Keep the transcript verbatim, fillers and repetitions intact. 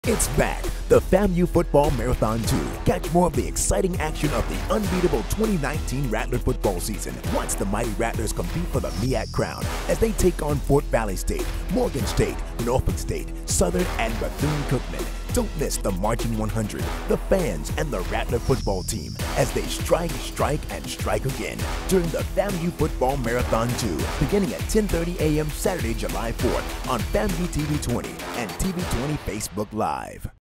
It's back, the FAMU Football Marathon two. Catch more of the exciting action of the unbeatable twenty nineteen Rattler football season. Watch the mighty Rattlers compete for the M E A C crown as they take on Fort Valley State, Morgan State, Norfolk State, Southern, and Bethune-Cookman. Don't miss the Marching one hundred, the fans, and the Rattler football team as they strike, strike, and strike again during the FAMU Football Marathon two, beginning at ten thirty a m Saturday, July fourth on FAMU T V twenty and T V twenty Facebook Live.